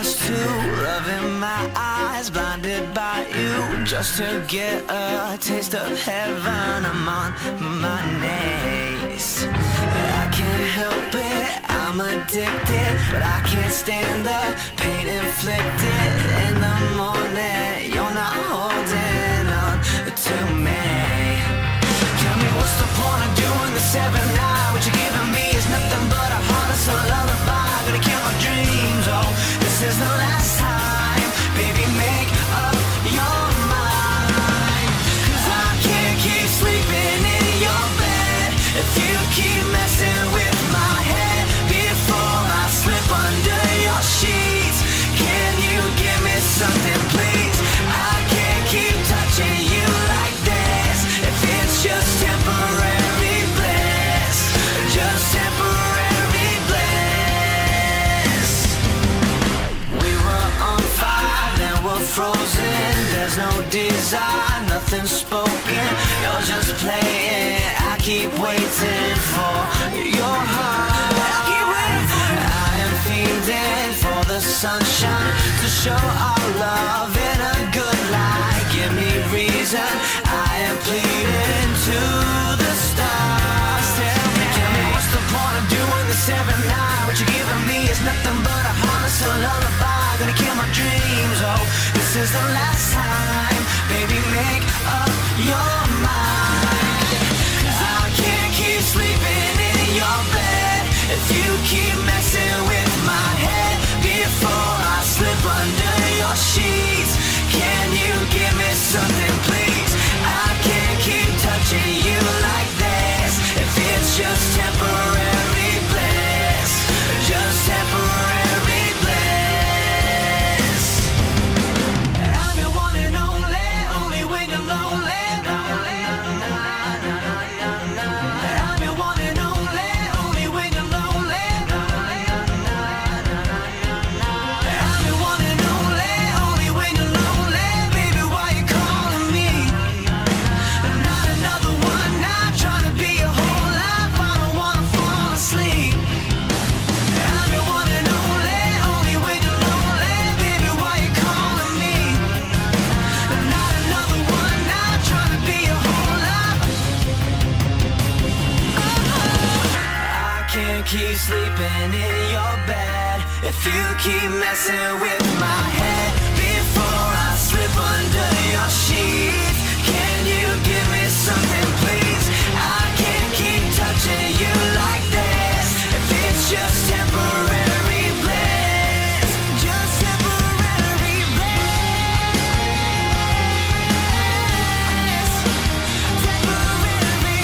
lost too, love in my eyes, blinded by you. Just to get a taste of heaven, I'm on my knees. I can't help it, I'm addicted, but I can't stand the pain inflicted. In the morning, you're not holding on to me. Tell me what's the point of doing this every night? What you're giving me is nothing but a harness, a lullaby. Gonna kill my dreams, oh, this is the last time. Baby, make up your mind, 'cause I can't keep sleeping in your bed if you keep messing with my head. Before I slip under your sheets, can you give me something, please? I can't keep touching you like this if it's just temporary bliss, just temporary bliss. We were on fire, then we're frozen. There's no desire, nothing spoken. You're just playing. I keep waiting for your heart. I am fiending for the sunshine to show our love in a good light. Give me reason, I am pleading to the stars. Tell me what's the point of doing this every night? What you're giving me is nothing but a harness, a lullaby. Gonna kill my dreams, oh, this is the last time. Baby, make up your mind, 'cause I can't keep sleeping in your bed if you keep messing with my head. Before I slip under your sheets, can you give me something, please? I can't keep touching you like this if it's just temporary bliss, just temporary bliss. I'm your one and only when you're lonely. I'm your one and only when you're lonely. I'm your one and only when you're lonely. Baby, why you calling me? Not another one, not trying to be a whole life. I don't wanna fall asleep. I'm your one and only when you're lonely. Baby, why you calling me? Not another one, not trying to be a whole life. I can't keep sleeping in your bed if you keep messing with my head. Before I slip under your sheets, can you give me something, please? I can't keep touching you like this if it's just temporary bliss, just temporary bliss, temporary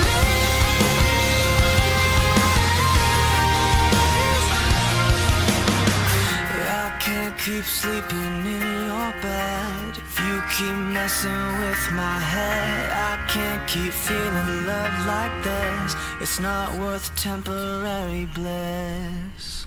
bliss. I can't keep sleeping in your bed if you keep messing with my head. I can't keep feeling love like this. It's not worth temporary bliss.